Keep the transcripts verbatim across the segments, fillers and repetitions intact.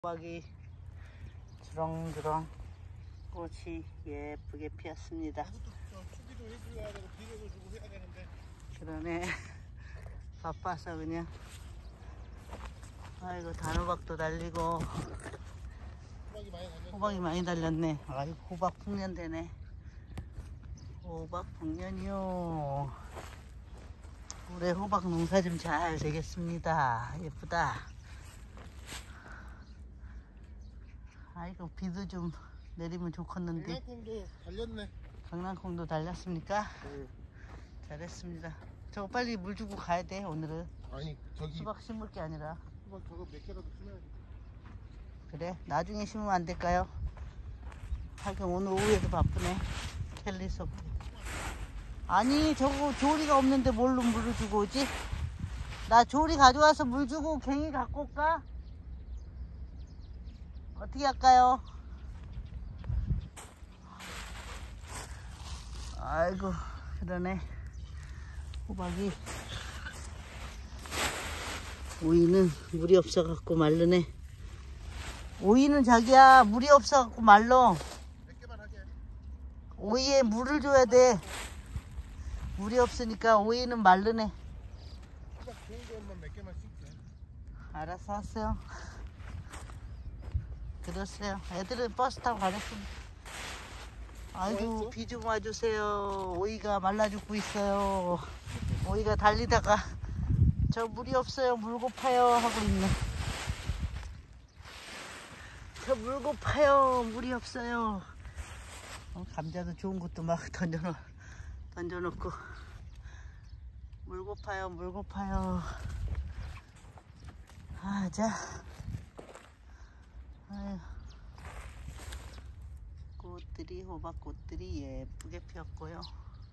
호박이 주렁주렁 꽃이 예쁘게 피었습니다. 그러네. 바빠서 그냥. 아이고, 단호박도 달리고 호박이 많이 달렸네. 아이고, 호박 풍년 되네. 호박 풍년이요. 올해 호박 농사 좀 잘 되겠습니다. 예쁘다. 아이고, 비도 좀 내리면 좋겠는데. 강낭콩도 달렸네. 강낭콩도 달렸습니까? 응. 잘했습니다. 저거 빨리 물 주고 가야 돼. 오늘은 아니 저기 수박 심을 게 아니라. 수박 저거 몇 개라도 심어야지. 그래, 나중에 심으면 안 될까요? 하긴 오늘 오후에도 바쁘네. 캘리스 없고. 아니, 저거 조리가 없는데 뭘로 물을 주고 오지? 나 조리 가져와서 물 주고 갱이 갖고 올까? 어떻게 할까요? 아이고, 그러네. 호박이 오이는 물이 없어갖고 말르네. 오이는 자기야 물이 없어갖고 말러. 몇 개만 하게. 오이에 물을 줘야 돼. 물이 없으니까 오이는 말르네. 수박 좋은 것만 몇 개만 심게. 알았어, 왔어요. 그랬어요. 애들은 버스 타고 가겠습니다. 아이고, 비 좀 와주세요. 오이가 말라 죽고 있어요. 오이가 달리다가 저 물이 없어요, 물 고파요 하고 있네. 저 물 고파요, 물이 없어요. 어, 감자도 좋은 것도 막 던져놓, 던져놓고 물 고파요, 물 고파요. 아, 자. 아유. 꽃들이, 호박꽃들이 예쁘게 피었고요.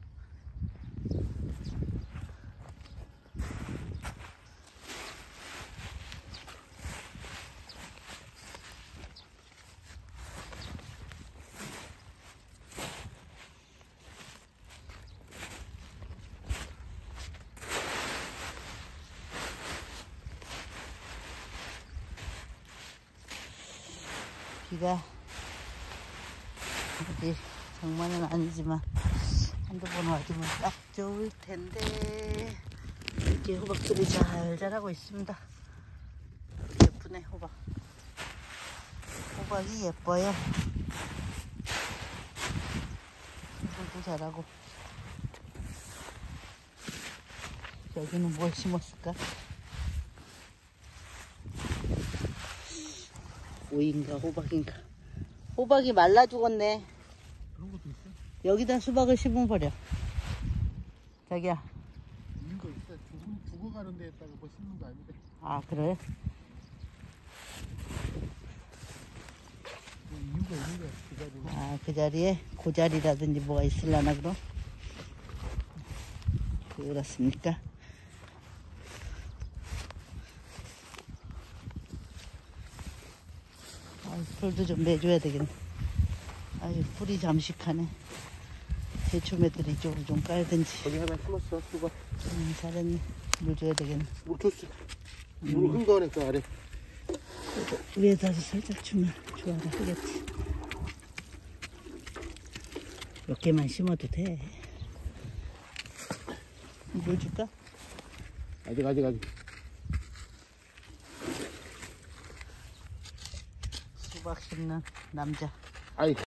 비가 어디 정말은 아니지만 한두 번 와주면 딱 좋을 텐데. 이렇게 호박들이 잘 자라고 있습니다. 예쁘네, 호박. 호박이 예뻐요. 호박도 자라고. 여기는 뭘 심었을까? 오이인가 호박인가. 호박이 말라 죽었네. 그런 것도 있어? 여기다 수박을 심어 버려. 자기야. 있는 거 있어. 죽어, 죽어가는 데에다가 뭐 심는 거 아닌데. 아, 그래? 이유가 있는 거야, 그 자리에. 아, 그 자리에 고자리라든지 뭐가 있으려나 그럼? 그렇습니까? 아유, 풀도 좀 내줘야 되겠네. 아유, 풀이 잠식하네. 대추매들이 이쪽으로 좀 까야든지. 거기 하나 심었어, 수박. 음, 잘했네. 물 줘야 되겠네. 물 줬어. 물 큰 거네, 그 아래. 위에다가 살짝 주면 좋아라 하겠지. 몇 개만 심어도 돼. 물 줄까? 아직, 아직, 아직. 수박 심는 남자. 아이.